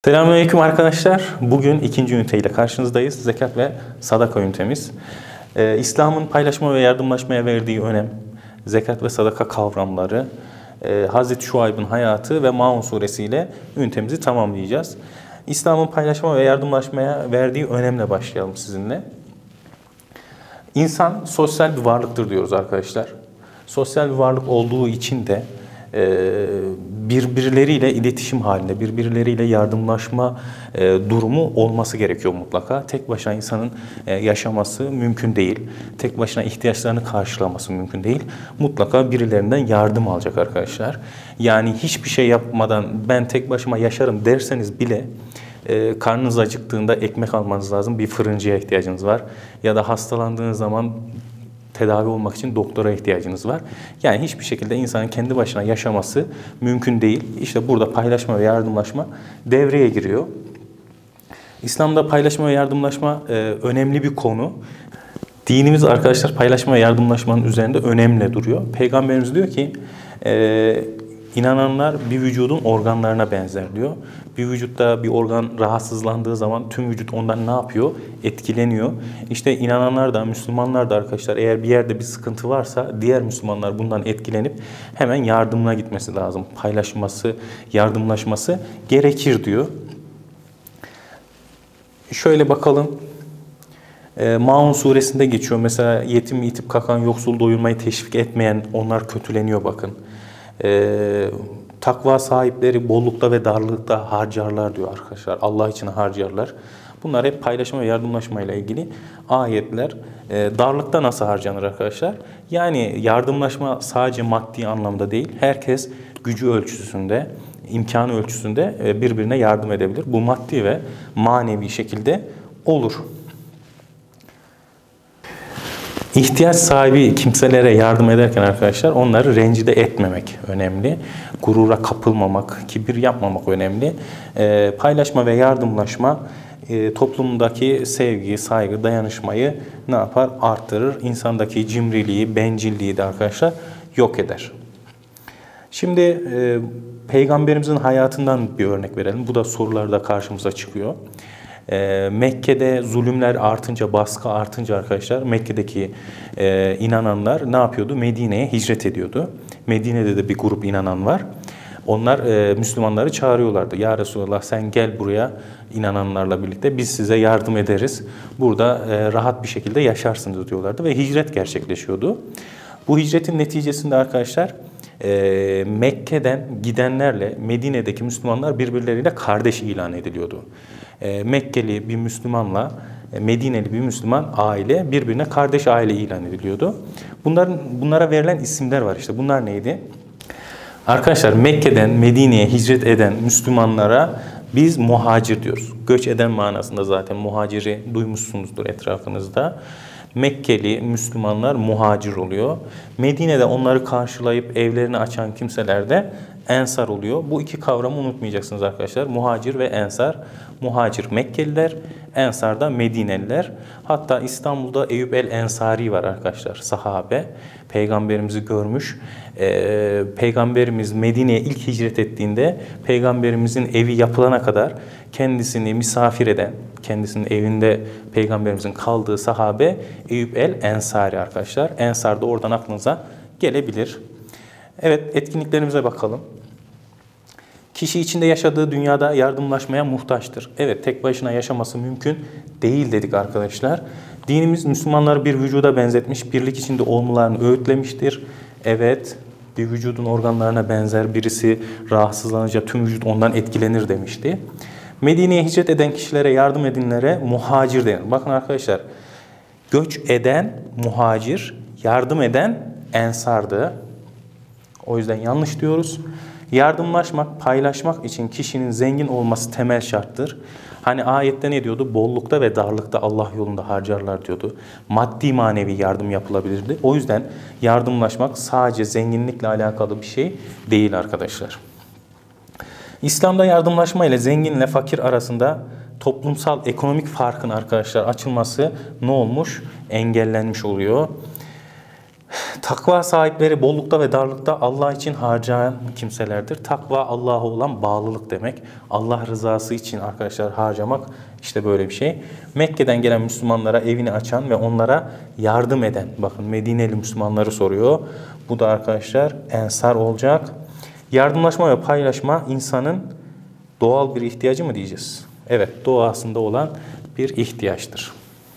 Selamünaleyküm arkadaşlar. Bugün ikinci üniteyle karşınızdayız. Zekat ve sadaka ünitemiz. İslam'ın paylaşma ve yardımlaşmaya verdiği önem, zekat ve sadaka kavramları, Hazreti Şuayb'ın hayatı ve Maun suresiyle ünitemizi tamamlayacağız. İslam'ın paylaşma ve yardımlaşmaya verdiği önemle başlayalım sizinle. İnsan sosyal bir varlıktır diyoruz arkadaşlar. Sosyal bir varlık olduğu için de birbirleriyle iletişim halinde, birbirleriyle yardımlaşma durumu olması gerekiyor mutlaka. Tek başına insanın yaşaması mümkün değil. Tek başına ihtiyaçlarını karşılaması mümkün değil. Mutlaka birilerinden yardım alacak arkadaşlar. Yani hiçbir şey yapmadan ben tek başıma yaşarım derseniz bile karnınız acıktığında ekmek almanız lazım. Bir fırıncıya ihtiyacınız var. Ya da hastalandığınız zaman tedavi olmak için doktora ihtiyacınız var. Yani hiçbir şekilde insanın kendi başına yaşaması mümkün değil. İşte burada paylaşma ve yardımlaşma devreye giriyor. İslam'da paylaşma ve yardımlaşma önemli bir konu. Dinimiz arkadaşlar paylaşma ve yardımlaşmanın üzerinde önemli duruyor. Peygamberimiz diyor ki İnananlar bir vücudun organlarına benzer diyor. Bir vücutta bir organ rahatsızlandığı zaman tüm vücut ondan ne yapıyor? Etkileniyor. İşte inananlar da, Müslümanlar da arkadaşlar eğer bir yerde bir sıkıntı varsa diğer Müslümanlar bundan etkilenip hemen yardımına gitmesi lazım. Paylaşması, yardımlaşması gerekir diyor. Şöyle bakalım. Maun suresinde geçiyor. Mesela yetim itip kakan, yoksul doyurmayı teşvik etmeyen onlar kötüleniyor bakın. Takva sahipleri bollukta ve darlıkta harcarlar diyor arkadaşlar. Allah için harcarlar. Bunlar hep paylaşma ve yardımlaşma ile ilgili ayetler. Darlıkta nasıl harcanır arkadaşlar? Yani yardımlaşma sadece maddi anlamda değil. Herkes gücü ölçüsünde, imkanı ölçüsünde birbirine yardım edebilir. Bu maddi ve manevi şekilde olur. İhtiyaç sahibi kimselere yardım ederken arkadaşlar onları rencide etmemek önemli. Gurura kapılmamak, kibir yapmamak önemli. Paylaşma ve yardımlaşma toplumdaki sevgi, saygı, dayanışmayı ne yapar? Arttırır. İnsandaki cimriliği, bencilliği de arkadaşlar yok eder. Şimdi Peygamberimizin hayatından bir örnek verelim. Bu da sorularda karşımıza çıkıyor. Mekke'de zulümler artınca, baskı artınca arkadaşlar Mekke'deki inananlar ne yapıyordu? Medine'ye hicret ediyordu. Medine'de de bir grup inanan var. Onlar Müslümanları çağırıyorlardı. Ya Resulallah sen gel buraya inananlarla birlikte biz size yardım ederiz. Burada rahat bir şekilde yaşarsınız diyorlardı ve hicret gerçekleşiyordu. Bu hicretin neticesinde arkadaşlar Mekke'den gidenlerle Medine'deki Müslümanlar birbirleriyle kardeş ilan ediliyordu. Mekkeli bir Müslümanla Medineli bir Müslüman aile birbirine kardeş aile ilan ediliyordu. Bunlara verilen isimler var işte. Bunlar neydi? Arkadaşlar Mekke'den Medine'ye hicret eden Müslümanlara biz muhacir diyoruz. Göç eden manasında zaten muhaciri duymuşsunuzdur etrafınızda. Mekkeli Müslümanlar muhacir oluyor. Medine'de onları karşılayıp evlerini açan kimseler de ensar oluyor. Bu iki kavramı unutmayacaksınız arkadaşlar. Muhacir ve ensar. Muhacir Mekkeliler, ensar da Medineliler. Hatta İstanbul'da Eyüp el-Ensari var arkadaşlar. Sahabe. Peygamberimizi görmüş. Peygamberimiz Medine'ye ilk hicret ettiğinde Peygamberimizin evi yapılana kadar kendisini misafir eden, kendisinin evinde Peygamberimizin kaldığı sahabe Eyüp el-Ensari arkadaşlar. Ensar da oradan aklınıza gelebilir. Evet, etkinliklerimize bakalım. Kişi içinde yaşadığı dünyada yardımlaşmaya muhtaçtır. Evet, tek başına yaşaması mümkün değil dedik arkadaşlar. Dinimiz Müslümanları bir vücuda benzetmiş, birlik içinde olmalarını öğütlemiştir. Evet, bir vücudun organlarına benzer birisi rahatsızlanınca tüm vücut ondan etkilenir demişti. Medine'ye hicret eden kişilere, yardım edinlere muhacir denir. Bakın arkadaşlar, göç eden muhacir, yardım eden ensardı. O yüzden yanlış diyoruz. Yardımlaşmak, paylaşmak için kişinin zengin olması temel şarttır. Hani ayette ne diyordu? Bollukta ve darlıkta Allah yolunda harcarlar diyordu. Maddi manevi yardım yapılabilirdi. O yüzden yardımlaşmak sadece zenginlikle alakalı bir şey değil arkadaşlar. İslam'da yardımlaşma ile zenginle fakir arasında toplumsal ekonomik farkın arkadaşlar açılması ne olmuş? Engellenmiş oluyor. Takva sahipleri bollukta ve darlıkta Allah için harcayan kimselerdir. Takva Allah'a olan bağlılık demek. Allah rızası için arkadaşlar harcamak işte böyle bir şey. Mekke'den gelen Müslümanlara evini açan ve onlara yardım eden. Bakın Medineli Müslümanları soruyor. Bu da arkadaşlar ensar olacak. Yardımlaşma ve paylaşma insanın doğal bir ihtiyacı mı diyeceğiz? Evet, doğasında olan bir ihtiyaçtır.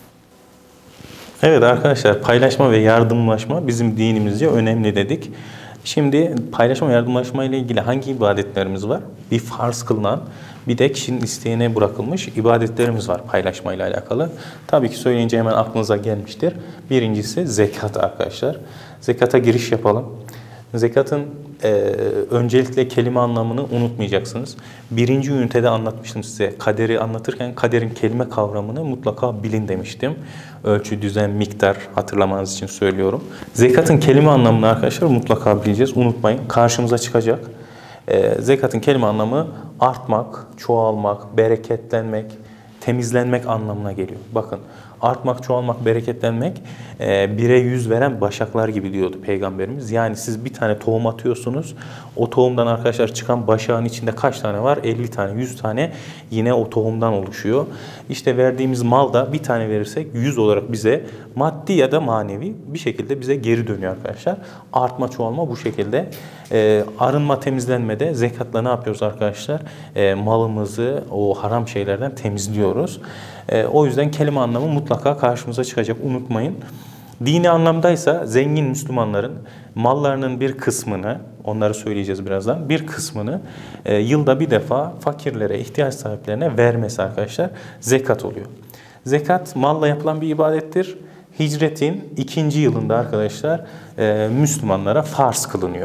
Evet arkadaşlar, paylaşma ve yardımlaşma bizim dinimizce önemli dedik. Şimdi paylaşma ve yardımlaşma ile ilgili hangi ibadetlerimiz var? Bir farz kılınan, bir de kişinin isteğine bırakılmış ibadetlerimiz var paylaşma ile alakalı. Tabii ki söyleyince hemen aklınıza gelmiştir. Birincisi zekat arkadaşlar. Zekata giriş yapalım. Zekatın öncelikle kelime anlamını unutmayacaksınız. Birinci ünitede anlatmıştım size. Kaderi anlatırken kaderin kelime kavramını mutlaka bilin demiştim. Ölçü, düzen, miktar hatırlamanız için söylüyorum. Zekatın kelime anlamını arkadaşlar mutlaka bileceğiz. Unutmayın. Karşımıza çıkacak. Zekatın kelime anlamı artmak, çoğalmak, bereketlenmek, temizlenmek anlamına geliyor. Bakın artmak, çoğalmak, bereketlenmek bire yüz veren başaklar gibi diyordu Peygamberimiz. Yani siz bir tane tohum atıyorsunuz. O tohumdan arkadaşlar çıkan başağın içinde kaç tane var? 50 tane, 100 tane yine o tohumdan oluşuyor. İşte verdiğimiz mal da bir tane verirsek 100 olarak bize maddi ya da manevi bir şekilde bize geri dönüyor arkadaşlar. Artma, çoğalma bu şekilde. Arınma, temizlenmede zekatla ne yapıyoruz arkadaşlar? Malımızı o haram şeylerden temizliyoruz. O yüzden kelime anlamı mutlaka karşımıza çıkacak. Unutmayın. Dini anlamdaysa zengin Müslümanların mallarının bir kısmını, onları söyleyeceğiz birazdan, bir kısmını yılda bir defa fakirlere, ihtiyaç sahiplerine vermesi arkadaşlar zekat oluyor. Zekat malla yapılan bir ibadettir. Hicretin 2. yılında arkadaşlar Müslümanlara farz kılınıyor.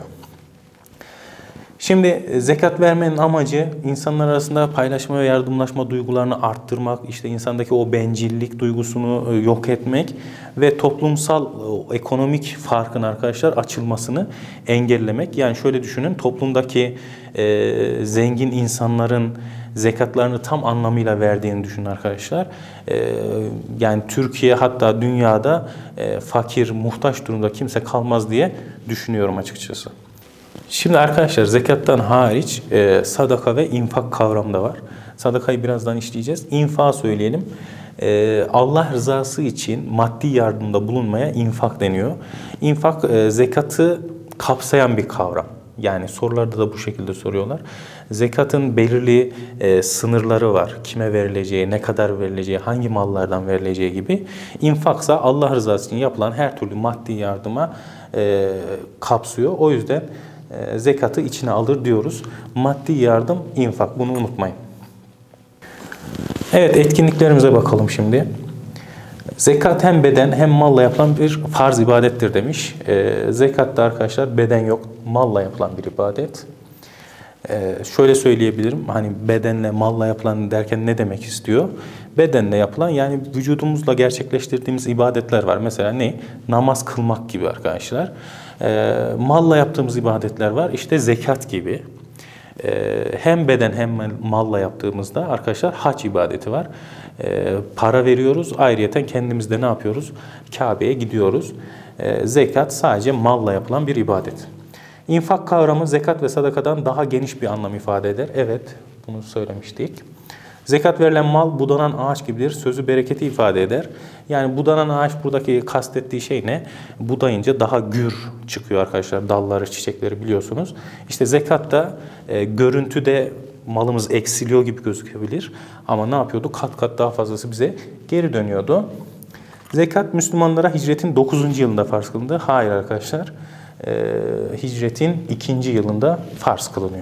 Şimdi zekat vermenin amacı insanlar arasında paylaşma ve yardımlaşma duygularını arttırmak, işte insandaki o bencillik duygusunu yok etmek ve toplumsal ekonomik farkın arkadaşlar açılmasını engellemek. Yani şöyle düşünün, toplumdaki zengin insanların zekatlarını tam anlamıyla verdiğini düşünün arkadaşlar. Yani Türkiye hatta dünyada fakir, muhtaç durumda kimse kalmaz diye düşünüyorum açıkçası. Şimdi arkadaşlar zekattan hariç sadaka ve infak kavramı da var. Sadakayı birazdan işleyeceğiz. İnfağı söyleyelim. Allah rızası için maddi yardımda bulunmaya infak deniyor. İnfak zekatı kapsayan bir kavram. Yani sorularda da bu şekilde soruyorlar. Zekatın belirli sınırları var. Kime verileceği, ne kadar verileceği, hangi mallardan verileceği gibi. İnfaksa Allah rızası için yapılan her türlü maddi yardıma kapsıyor. O yüzden zekatı içine alır diyoruz. Maddi yardım, infak. Bunu unutmayın. Evet, etkinliklerimize bakalım şimdi. Zekat hem beden hem malla yapılan bir farz ibadettir demiş. Zekatta arkadaşlar beden yok, malla yapılan bir ibadet. Şöyle söyleyebilirim, hani bedenle malla yapılan derken ne demek istiyor? Bedenle yapılan, yani vücudumuzla gerçekleştirdiğimiz ibadetler var. Mesela ne? Namaz kılmak gibi arkadaşlar. Malla yaptığımız ibadetler var. İşte zekat gibi. Hem beden hem malla yaptığımızda arkadaşlar hac ibadeti var. Para veriyoruz. Ayrıyeten kendimiz de ne yapıyoruz? Kabe'ye gidiyoruz. Zekat sadece malla yapılan bir ibadet. İnfak kavramı zekat ve sadakadan daha geniş bir anlam ifade eder. Evet, bunu söylemiştik. Zekat verilen mal budanan ağaç gibidir. Sözü bereketi ifade eder. Yani budanan ağaç buradaki kastettiği şey ne? Budayınca daha gür çıkıyor arkadaşlar. Dalları, çiçekleri biliyorsunuz. İşte zekatta görüntüde malımız eksiliyor gibi gözükebilir. Ama ne yapıyordu? Kat kat daha fazlası bize geri dönüyordu. Zekat Müslümanlara hicretin 9. yılında farz kılındı. Hayır arkadaşlar. Hicretin 2. yılında farz kılınıyor.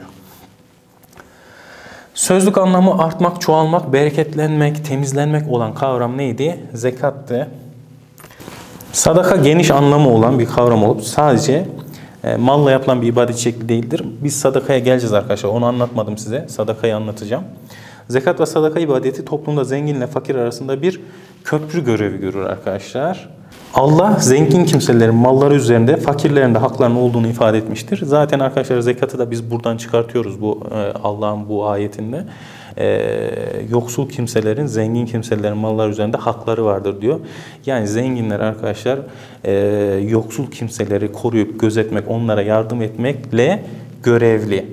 Sözlük anlamı artmak, çoğalmak, bereketlenmek, temizlenmek olan kavram neydi? Zekattı. Sadaka geniş anlamı olan bir kavram olup sadece malla yapılan bir ibadet şekli değildir. Biz sadakaya geleceğiz arkadaşlar. Onu anlatmadım size. Sadakayı anlatacağım. Zekat ve sadaka ibadeti toplumda zenginle fakir arasında bir köprü görevi görür arkadaşlar. Allah zengin kimselerin malları üzerinde fakirlerin de haklarının olduğunu ifade etmiştir. Zaten arkadaşlar zekatı da biz buradan çıkartıyoruz, bu Allah'ın bu ayetinde. yoksul kimselerin zengin kimselerin malları üzerinde hakları vardır diyor. Yani zenginler arkadaşlar yoksul kimseleri koruyup gözetmek, onlara yardım etmekle görevli.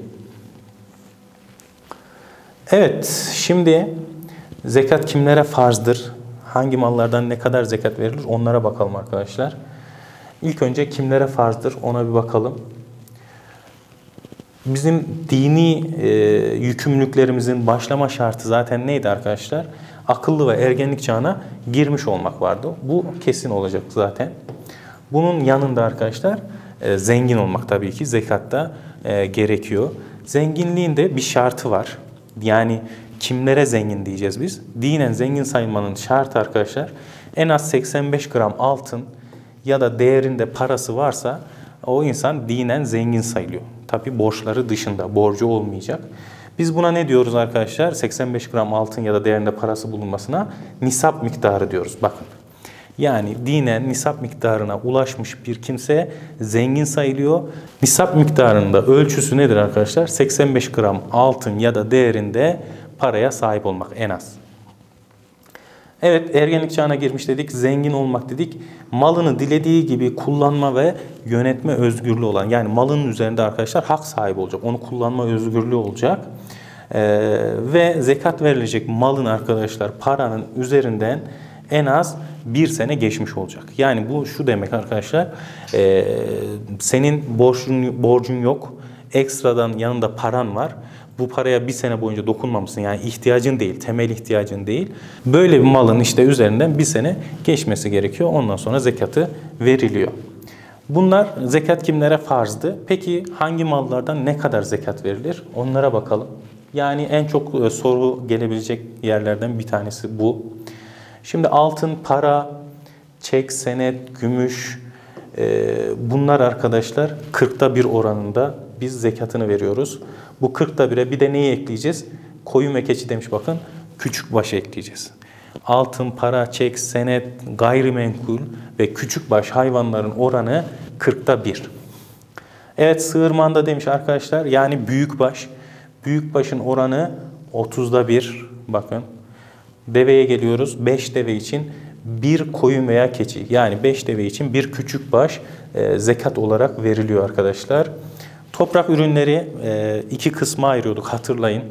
Evet, şimdi zekat kimlere farzdır? Hangi mallardan ne kadar zekat verilir? Onlara bakalım arkadaşlar. İlk önce kimlere farzdır? Ona bir bakalım. Bizim dini yükümlülüklerimizin başlama şartı zaten neydi arkadaşlar? Akıllı ve ergenlik çağına girmiş olmak vardı. Bu kesin olacak zaten. Bunun yanında arkadaşlar zengin olmak tabii ki zekatta gerekiyor. Zenginliğin de bir şartı var. Yani kimlere zengin diyeceğiz biz? Dinen zengin sayılmanın şartı arkadaşlar en az 85 gram altın ya da değerinde parası varsa o insan dinen zengin sayılıyor. Tabii borçları dışında, borcu olmayacak. Biz buna ne diyoruz arkadaşlar? 85 gram altın ya da değerinde parası bulunmasına nisap miktarı diyoruz. Bakın. Yani dinen nisap miktarına ulaşmış bir kimse zengin sayılıyor. Nisap miktarının da ölçüsü nedir arkadaşlar? 85 gram altın ya da değerinde paraya sahip olmak en az. Evet, ergenlik çağına girmiş dedik, zengin olmak dedik. Malını dilediği gibi kullanma ve yönetme özgürlüğü olan, yani malının üzerinde arkadaşlar hak sahibi olacak. Onu kullanma özgürlüğü olacak. Ve zekat verilecek malın arkadaşlar paranın üzerinden en az bir sene geçmiş olacak. Yani bu şu demek arkadaşlar, senin borcun yok, ekstradan yanında paran var. Bu paraya bir sene boyunca dokunmamışsın. Yani ihtiyacın değil, temel ihtiyacın değil. Böyle bir malın işte üzerinden bir sene geçmesi gerekiyor. Ondan sonra zekatı veriliyor. Bunlar zekat kimlere farzdı? Peki hangi mallardan ne kadar zekat verilir? Onlara bakalım. Yani en çok soru gelebilecek yerlerden bir tanesi bu. Şimdi altın, para, çek, senet, gümüş bunlar arkadaşlar 40'ta 1 oranında biz zekatını veriyoruz. Bu 40'ta 1'e bir de neyi ekleyeceğiz? Koyun ve keçi demiş bakın. Küçük baş ekleyeceğiz. Altın, para, çek, senet, gayrimenkul ve küçük baş hayvanların oranı 40'ta 1. Evet, sığır manda demiş arkadaşlar. Yani büyük baş. Büyük başın oranı 30'da 1. Bakın. Deveye geliyoruz. 5 deve için bir koyun veya keçi. Yani 5 deve için bir küçük baş zekat olarak veriliyor arkadaşlar. Toprak ürünleri iki kısma ayırıyorduk, hatırlayın.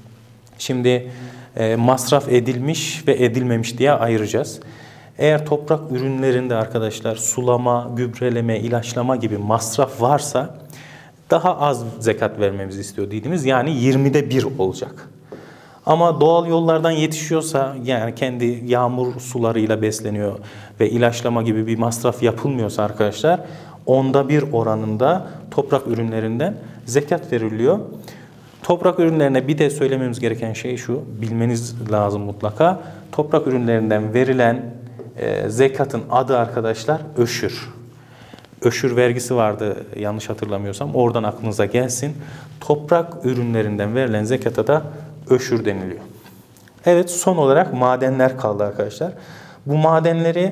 Şimdi masraf edilmiş ve edilmemiş diye ayıracağız. Eğer toprak ürünlerinde arkadaşlar sulama, gübreleme, ilaçlama gibi masraf varsa daha az zekat vermemizi istiyor dinimiz. Yani 20'de 1 olacak. Ama doğal yollardan yetişiyorsa, yani kendi yağmur sularıyla besleniyor ve ilaçlama gibi bir masraf yapılmıyorsa arkadaşlar 10'da 1 oranında toprak ürünlerinden zekat veriliyor. Toprak ürünlerine bir de söylememiz gereken şey şu, bilmeniz lazım mutlaka. Toprak ürünlerinden verilen zekatın adı arkadaşlar öşür. Öşür vergisi vardı yanlış hatırlamıyorsam, oradan aklınıza gelsin. Toprak ürünlerinden verilen zekata da öşür deniliyor. Evet, son olarak madenler kaldı arkadaşlar. Bu madenleri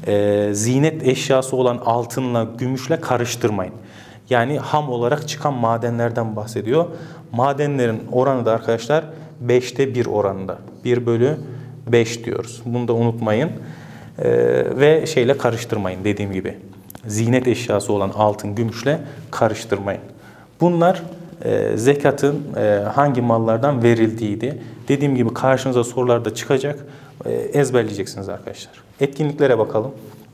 zinet eşyası olan altınla, gümüşle karıştırmayın. Yani ham olarak çıkan madenlerden bahsediyor. Madenlerin oranı da arkadaşlar 5'te 1 oranında. 1/5 diyoruz. Bunu da unutmayın. Ve şeyle karıştırmayın dediğim gibi. Zinet eşyası olan altın, gümüşle karıştırmayın. Bunlar zekatın hangi mallardan verildiğiydi. Dediğim gibi karşınıza sorularda çıkacak. Ezberleyeceksiniz arkadaşlar. Etkinliklere bakalım.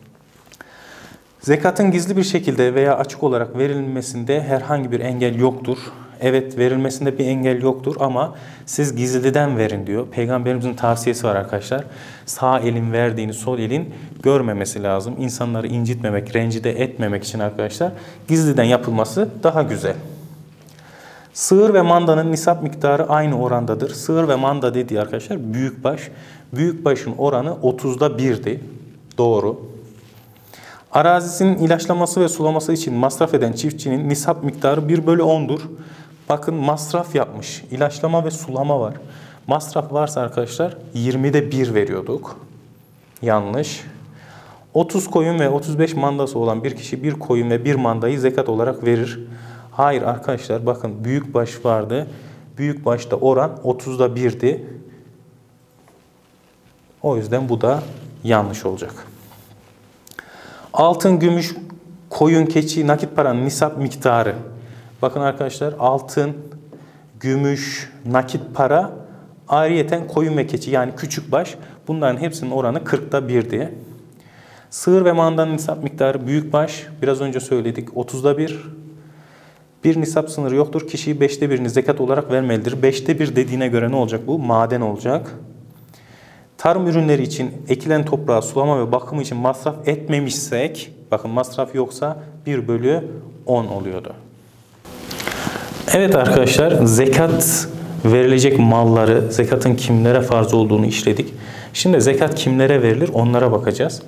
Zekatın gizli bir şekilde veya açık olarak verilmesinde herhangi bir engel yoktur. Evet, verilmesinde bir engel yoktur ama siz gizliden verin diyor. Peygamberimizin tavsiyesi var arkadaşlar. Sağ elin verdiğini sol elin görmemesi lazım. İnsanları incitmemek, rencide etmemek için arkadaşlar gizliden yapılması daha güzel. Sığır ve mandanın nisap miktarı aynı orandadır. Sığır ve manda dediği arkadaşlar büyükbaş. Büyükbaşın oranı 30'da 1'di. Doğru. Arazisinin ilaçlaması ve sulaması için masraf eden çiftçinin nisap miktarı 1/10'dur. Bakın, masraf yapmış. İlaçlama ve sulama var. Masraf varsa arkadaşlar 20'de 1 veriyorduk. Yanlış. 30 koyun ve 35 mandası olan bir kişi bir koyun ve bir mandayı zekat olarak verir. Hayır arkadaşlar, bakın büyükbaş vardı. Büyükbaşta oran 30'da 1'di. O yüzden bu da yanlış olacak. Altın, gümüş, koyun, keçi, nakit paranın nisap miktarı. Bakın arkadaşlar, altın, gümüş, nakit para, ayrıyeten koyun ve keçi yani küçükbaş, bunların hepsinin oranı 40'da 1'di. Sığır ve mandanın nisap miktarı büyükbaş, biraz önce söyledik 30'da 1. Bir nisap sınırı yoktur. Kişi 5'te 1'ini zekat olarak vermelidir. 5'te 1 dediğine göre ne olacak bu? Maden olacak. Tarım ürünleri için ekilen toprağa sulama ve bakımı için masraf etmemişsek, bakın masraf yoksa 1/10 oluyordu. Evet arkadaşlar, zekat verilecek malları, zekatın kimlere farz olduğunu işledik. Şimdi zekat kimlere verilir onlara bakacağız.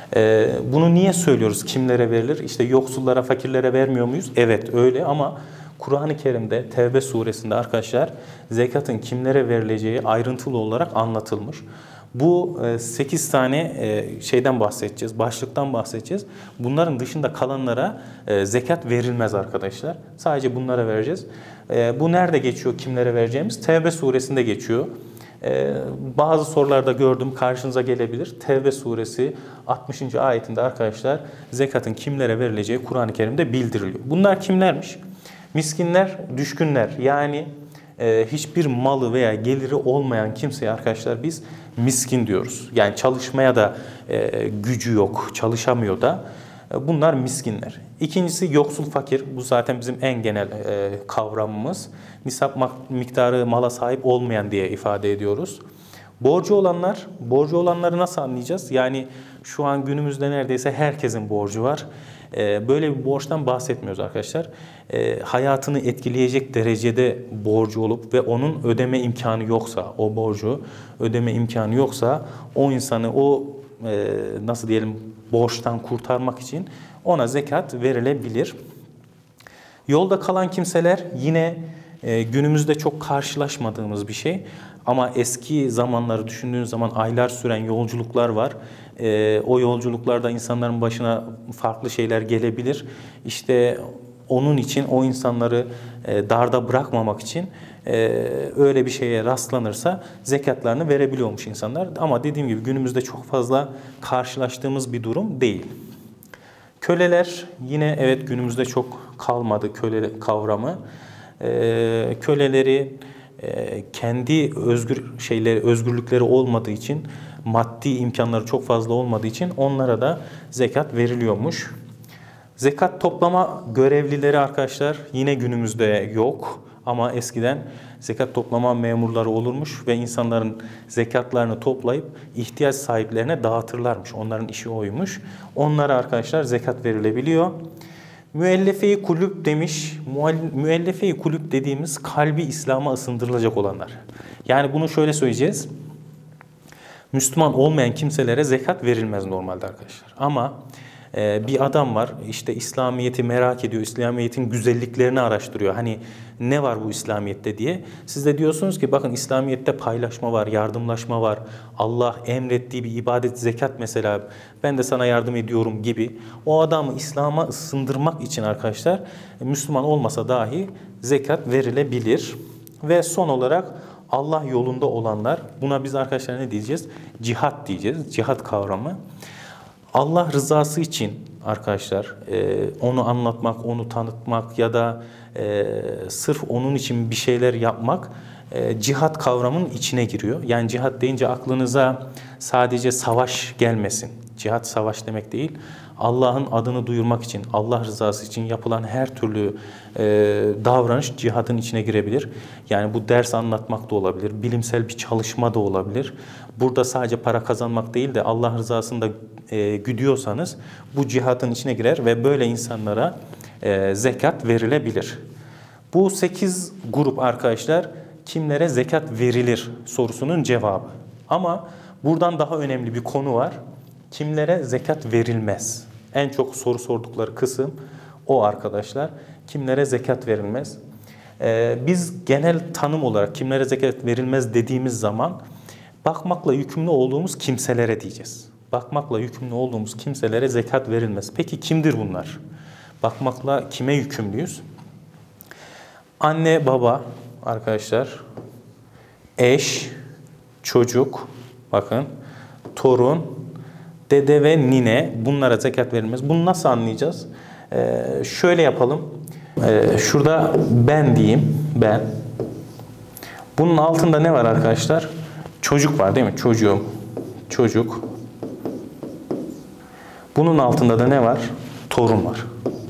Bunu niye söylüyoruz? Kimlere verilir? İşte yoksullara, fakirlere vermiyor muyuz? Evet öyle, ama Kur'an-ı Kerim'de Tevbe suresinde arkadaşlar zekatın kimlere verileceği ayrıntılı olarak anlatılmış. Bu 8 tane şeyden bahsedeceğiz, başlıktan bahsedeceğiz. Bunların dışında kalanlara zekat verilmez arkadaşlar. Sadece bunlara vereceğiz. Bu nerede geçiyor kimlere vereceğimiz? Tevbe suresinde geçiyor. Bazı sorularda gördüm, karşınıza gelebilir. Tevbe suresi 60. ayetinde arkadaşlar zekatın kimlere verileceği Kur'an-ı Kerim'de bildiriliyor. Bunlar kimlermiş? Miskinler, düşkünler, yani hiçbir malı veya geliri olmayan kimseye arkadaşlar biz miskin diyoruz. Yani çalışmaya da gücü yok, çalışamıyor da. Bunlar miskinler. İkincisi yoksul fakir. Bu zaten bizim en genel kavramımız. Nisap miktarı mala sahip olmayan diye ifade ediyoruz. Borcu olanlar, borcu olanları nasıl anlayacağız? Yani şu an günümüzde neredeyse herkesin borcu var. Böyle bir borçtan bahsetmiyoruz arkadaşlar. Hayatını etkileyecek derecede borcu olup ve onun ödeme imkanı yoksa, o borcu ödeme imkanı yoksa o insanı nasıl diyelim borçtan kurtarmak için ona zekat verilebilir. Yolda kalan kimseler yine günümüzde çok karşılaşmadığımız bir şey. Ama eski zamanları düşündüğünüz zaman aylar süren yolculuklar var. O yolculuklarda insanların başına farklı şeyler gelebilir. İşte onun için o insanları darda bırakmamak için öyle bir şeye rastlanırsa zekatlarını verebiliyormuş insanlar. Ama dediğim gibi günümüzde çok fazla karşılaştığımız bir durum değil. Köleler yine evet günümüzde çok kalmadı köle kavramı. Köleleri kendi özgürlükleri olmadığı için, maddi imkanları çok fazla olmadığı için onlara da zekat veriliyormuş. Zekat toplama görevlileri arkadaşlar yine günümüzde yok. Ama eskiden zekat toplama memurları olurmuş ve insanların zekatlarını toplayıp ihtiyaç sahiplerine dağıtırlarmış. Onların işi oymuş. Onlara arkadaşlar zekat verilebiliyor. Müellefe-i kulüp demiş. Müellefe-i kulüp dediğimiz kalbi İslam'a ısındırılacak olanlar. Yani bunu şöyle söyleyeceğiz. Müslüman olmayan kimselere zekat verilmez normalde arkadaşlar. Ama bir adam var işte İslamiyet'i merak ediyor, İslamiyet'in güzelliklerini araştırıyor. Hani ne var bu İslamiyet'te diye. Siz de diyorsunuz ki bakın İslamiyet'te paylaşma var, yardımlaşma var. Allah emrettiği bir ibadet, zekat mesela, ben de sana yardım ediyorum gibi. O adamı İslam'a ısındırmak için arkadaşlar Müslüman olmasa dahi zekat verilebilir. Ve son olarak Allah yolunda olanlar, buna biz arkadaşlar ne diyeceğiz? Cihat diyeceğiz, cihat kavramı. Allah rızası için arkadaşlar onu anlatmak, onu tanıtmak ya da sırf onun için bir şeyler yapmak cihat kavramının içine giriyor. Yani cihat deyince aklınıza sadece savaş gelmesin. Cihat savaş demek değil. Allah'ın adını duyurmak için, Allah rızası için yapılan her türlü davranış cihadın içine girebilir. Yani bu ders anlatmak da olabilir, bilimsel bir çalışma da olabilir. Burada sadece para kazanmak değil de Allah rızasında güdüyorsanız bu cihadın içine girer ve böyle insanlara zekat verilebilir. Bu 8 grup arkadaşlar kimlere zekat verilir sorusunun cevabı. Ama buradan daha önemli bir konu var. Kimlere zekat verilmez? En çok soru sordukları kısım o arkadaşlar. Kimlere zekat verilmez? Biz genel tanım olarak kimlere zekat verilmez dediğimiz zaman bakmakla yükümlü olduğumuz kimselere diyeceğiz. Bakmakla yükümlü olduğumuz kimselere zekat verilmez. Peki kimdir bunlar? Bakmakla kime yükümlüyüz? Anne, baba, arkadaşlar eş, çocuk, bakın torun, dede ve nine, bunlara zekat verilmez. Bunu nasıl anlayacağız? Şöyle yapalım. Şurada ben diyeyim, ben. Bunun altında ne var arkadaşlar? Çocuk var değil mi? Çocuğum, çocuk. Bunun altında da ne var? Torun var.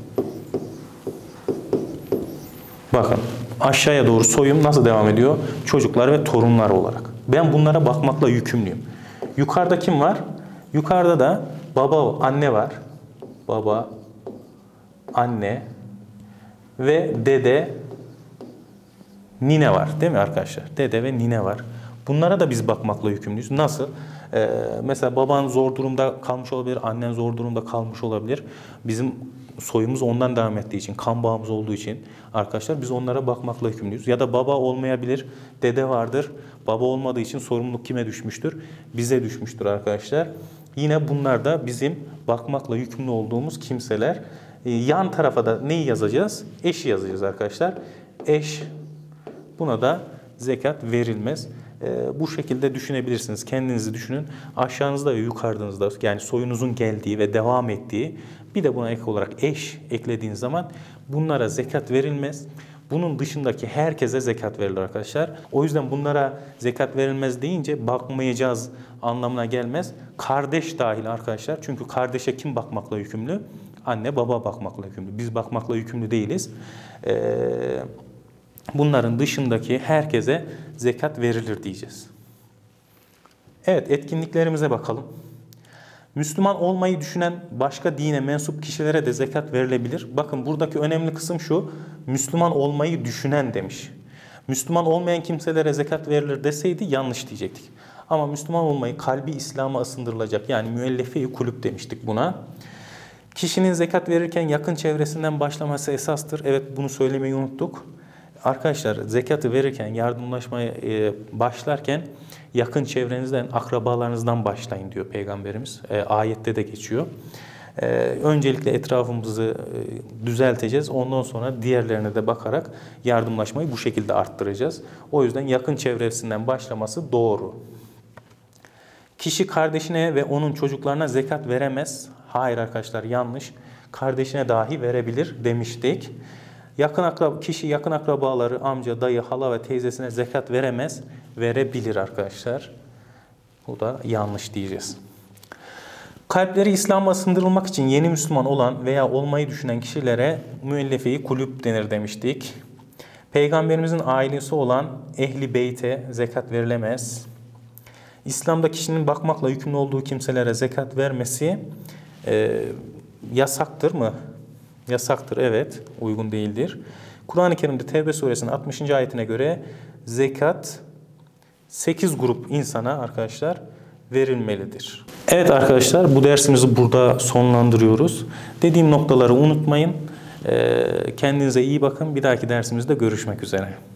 Bakın aşağıya doğru soyum nasıl devam ediyor? Çocuklar ve torunlar olarak. Ben bunlara bakmakla yükümlüyüm. Yukarıda kim var? Yukarıda da baba, anne var. Baba, anne ve dede, nine var değil mi arkadaşlar? Dede ve nine var. Bunlara da biz bakmakla yükümlüyüz. Nasıl? Mesela baban zor durumda kalmış olabilir, annen zor durumda kalmış olabilir. Bizim soyumuz ondan devam ettiği için, kan bağımız olduğu için arkadaşlar biz onlara bakmakla yükümlüyüz. Ya da baba olmayabilir, dede vardır. Baba olmadığı için sorumluluk kime düşmüştür? Bize düşmüştür arkadaşlar. Yine bunlar da bizim bakmakla yükümlü olduğumuz kimseler. Yan tarafa da neyi yazacağız? Eşi yazacağız arkadaşlar. Eş, buna da zekat verilmez. Bu şekilde düşünebilirsiniz. Kendinizi düşünün. Aşağınızda ve yukarıdanızda yani soyunuzun geldiği ve devam ettiği, bir de buna ek olarak eş eklediğiniz zaman bunlara zekat verilmez. Bunun dışındaki herkese zekat verilir arkadaşlar. O yüzden bunlara zekat verilmez deyince bakmayacağız anlamına gelmez. Kardeş dahil arkadaşlar. Çünkü kardeşe kim bakmakla yükümlü? Anne baba bakmakla yükümlü. Biz bakmakla yükümlü değiliz. Bunların dışındaki herkese zekat verilir diyeceğiz. Evet, etkinliklerimize bakalım. Müslüman olmayı düşünen başka dine mensup kişilere de zekat verilebilir. Bakın buradaki önemli kısım şu. Müslüman olmayı düşünen demiş. Müslüman olmayan kimselere zekat verilir deseydi yanlış diyecektik. Ama Müslüman olmayı kalbi İslam'a ısındırılacak yani müellefe-i kulüp demiştik buna. Kişinin zekat verirken yakın çevresinden başlaması esastır. Evet, bunu söylemeyi unuttuk. Arkadaşlar zekat verirken, yardımlaşmaya başlarken yakın çevrenizden, akrabalarınızdan başlayın diyor Peygamberimiz. Ayette de geçiyor. Öncelikle etrafımızı düzelteceğiz. Ondan sonra diğerlerine de bakarak yardımlaşmayı bu şekilde arttıracağız. O yüzden yakın çevresinden başlaması doğru. Kişi kardeşine ve onun çocuklarına zekat veremez. Hayır arkadaşlar, yanlış. Kardeşine dahi verebilir demiştik. Kişi yakın akrabaları, amca, dayı, hala ve teyzesine zekat veremez. Verebilir arkadaşlar. Bu da yanlış diyeceğiz. Kalpleri İslam'a ısındırılmak için yeni Müslüman olan veya olmayı düşünen kişilere müellefe-i kulüp denir demiştik. Peygamberimizin ailesi olan ehli beyte zekat verilemez. İslam'da kişinin bakmakla yükümlü olduğu kimselere zekat vermesi yasaktır mı? Yasaktır, evet. Uygun değildir. Kur'an-ı Kerim'de Tevbe suresinin 60. ayetine göre zekat 8 grup insana arkadaşlar verilmelidir. Evet arkadaşlar, bu dersimizi burada sonlandırıyoruz. Dediğim noktaları unutmayın. Kendinize iyi bakın. Bir dahaki dersimizde görüşmek üzere.